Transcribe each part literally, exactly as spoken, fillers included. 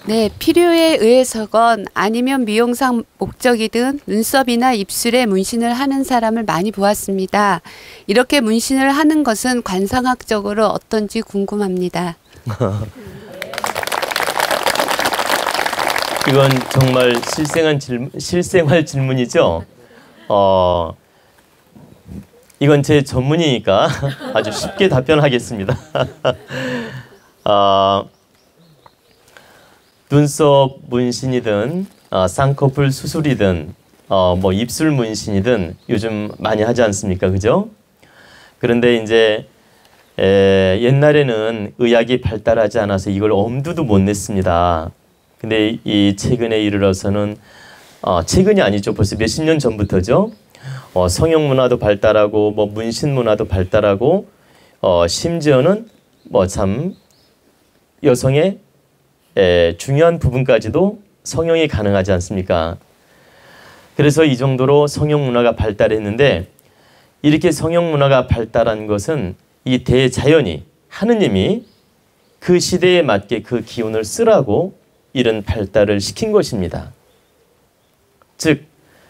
네, 필요에 의해서건 아니면 미용상 목적이든 눈썹이나 입술에 문신을 하는 사람을 많이 보았습니다. 이렇게 문신을 하는 것은 관상학적으로 어떤지 궁금합니다. 이건 정말 실생활 질문, 실생활 질문이죠. 어, 이건 제 전문이니까 아주 쉽게 답변하겠습니다. 어, 눈썹 문신이든 어, 쌍꺼풀 수술이든 어, 뭐 입술 문신이든 요즘 많이 하지 않습니까? 그죠? 그런데 이제 에, 옛날에는 의학이 발달하지 않아서 이걸 엄두도 못 냈습니다. 근데 이 최근에 이르러서는 어, 최근이 아니죠. 벌써 몇십 년 전부터죠. 어, 성형 문화도 발달하고 뭐 문신 문화도 발달하고 어, 심지어는 뭐 참 여성의 에, 중요한 부분까지도 성형이 가능하지 않습니까? 그래서 이 정도로 성형 문화가 발달했는데 이렇게 성형 문화가 발달한 것은 이 대자연이 하느님이 그 시대에 맞게 그 기운을 쓰라고 이런 발달을 시킨 것입니다. 즉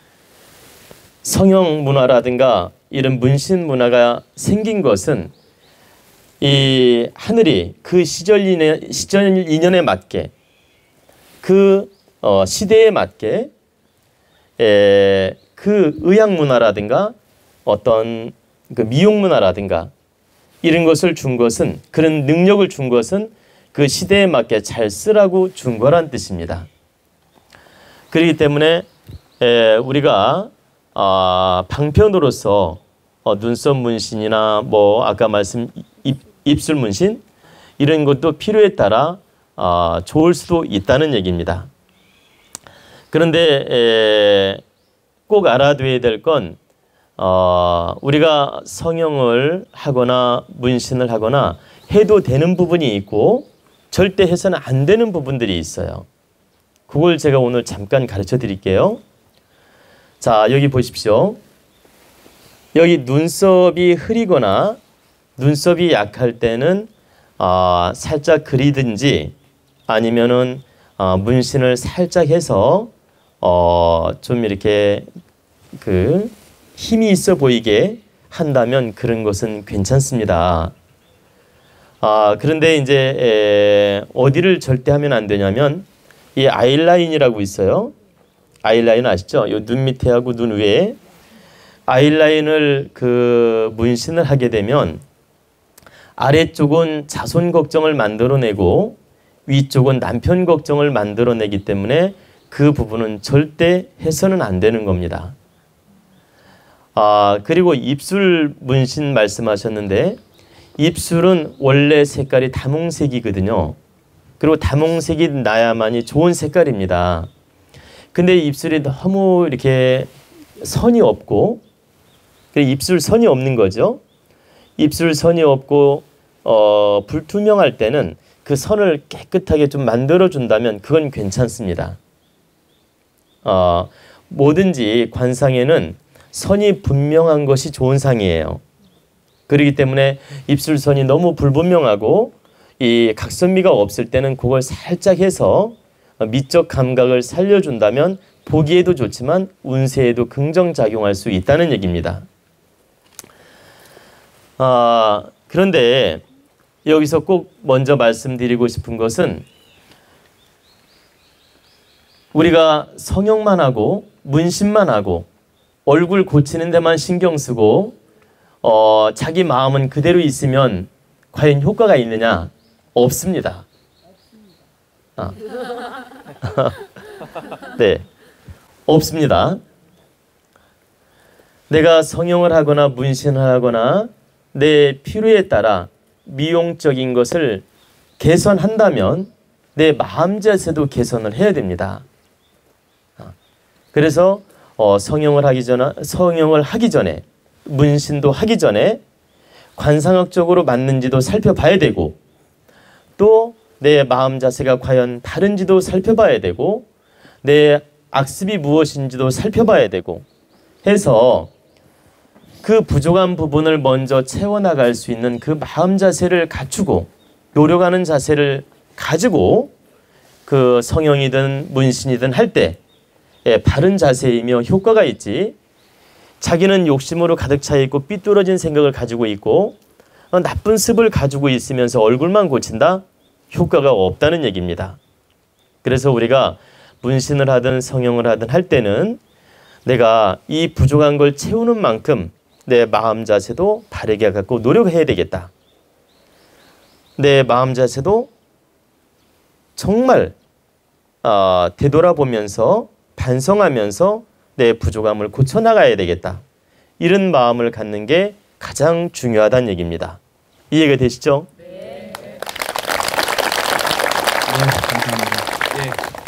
성형 문화라든가 이런 문신 문화가 생긴 것은 이 하늘이 그 시절 인연, 시절 인연에 맞게 그 어, 시대에 맞게 에, 그 의학 문화라든가 어떤 그 미용 문화라든가 이런 것을 준 것은 그런 능력을 준 것은 그 시대에 맞게 잘 쓰라고 준 거란 뜻입니다. 그렇기 때문에 에, 우리가 어, 방편으로서 어, 눈썹 문신이나 뭐 아까 말씀 입, 입술 문신 이런 것도 필요에 따라 어, 좋을 수도 있다는 얘기입니다. 그런데 에, 꼭 알아둬야 될 건 어, 우리가 성형을 하거나 문신을 하거나 해도 되는 부분이 있고 절대 해서는 안 되는 부분들이 있어요. 그걸 제가 오늘 잠깐 가르쳐 드릴게요. 자, 여기 보십시오. 여기 눈썹이 흐리거나 눈썹이 약할 때는 어, 살짝 그리든지 아니면은 어, 문신을 살짝 해서 어, 좀 이렇게 그 힘이 있어 보이게 한다면 그런 것은 괜찮습니다. 아, 그런데 이제 에, 어디를 절대 하면 안 되냐면 이 아이라인이라고 있어요. 아이라인 아시죠? 요 눈 밑에 하고 눈 위에 아이라인을 그 문신을 하게 되면 아래쪽은 자손 걱정을 만들어내고 위쪽은 남편 걱정을 만들어내기 때문에 그 부분은 절대 해서는 안 되는 겁니다. 아, 그리고 입술 문신 말씀하셨는데 입술은 원래 색깔이 다몽색이거든요. 그리고 다몽색이 나야만이 좋은 색깔입니다. 근데 입술이 너무 이렇게 선이 없고 입술 선이 없는 거죠. 입술 선이 없고 어, 불투명할 때는 그 선을 깨끗하게 좀 만들어 준다면 그건 괜찮습니다. 어, 뭐든지 관상에는 선이 분명한 것이 좋은 상이에요. 그렇기 때문에 입술선이 너무 불분명하고 이 각선미가 없을 때는 그걸 살짝 해서 미적 감각을 살려준다면 보기에도 좋지만 운세에도 긍정작용할 수 있다는 얘기입니다. 아, 그런데 여기서 꼭 먼저 말씀드리고 싶은 것은 우리가 성형만 하고 문신만 하고 얼굴 고치는 데만 신경 쓰고 어, 자기 마음은 그대로 있으면 과연 효과가 있느냐? 없습니다. 아. 네, 없습니다. 내가 성형을 하거나 문신을 하거나 내 필요에 따라 미용적인 것을 개선한다면 내 마음 자세도 개선을 해야 됩니다. 그래서 어, 성형을 하기 전에 성형을 하기 전에 문신도 하기 전에 관상학적으로 맞는지도 살펴봐야 되고 또 내 마음 자세가 과연 다른지도 살펴봐야 되고 내 악습이 무엇인지도 살펴봐야 되고 해서 그 부족한 부분을 먼저 채워나갈 수 있는 그 마음 자세를 갖추고 노력하는 자세를 가지고 그 성형이든 문신이든 할 때 예, 바른 자세이며 효과가 있지, 자기는 욕심으로 가득 차 있고 삐뚤어진 생각을 가지고 있고 어, 나쁜 습을 가지고 있으면서 얼굴만 고친다? 효과가 없다는 얘기입니다. 그래서 우리가 문신을 하든 성형을 하든 할 때는 내가 이 부족한 걸 채우는 만큼 내 마음 자세도 바르게 갖고 노력해야 되겠다. 내 마음 자세도 정말 어, 되돌아보면서 반성하면서 내 부족함을 고쳐나가야 되겠다. 이런 마음을 갖는 게 가장 중요하다는 얘기입니다. 이해가 되시죠? 네. 네, 감사합니다. 네.